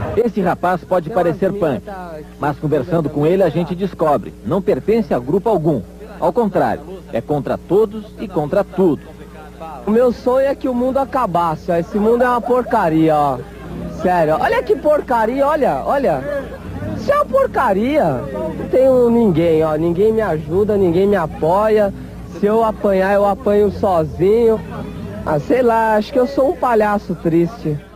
Esse rapaz pode parecer punk, mas conversando com ele a gente descobre, não pertence a grupo algum. Ao contrário, é contra todos e contra tudo. O meu sonho é que o mundo acabasse, ó. Esse mundo é uma porcaria, ó. Sério, olha que porcaria, olha. Isso é uma porcaria. Não tenho ninguém, ó. Ninguém me ajuda, ninguém me apoia. Se eu apanhar, eu apanho sozinho. Ah, sei lá, acho que eu sou um palhaço triste.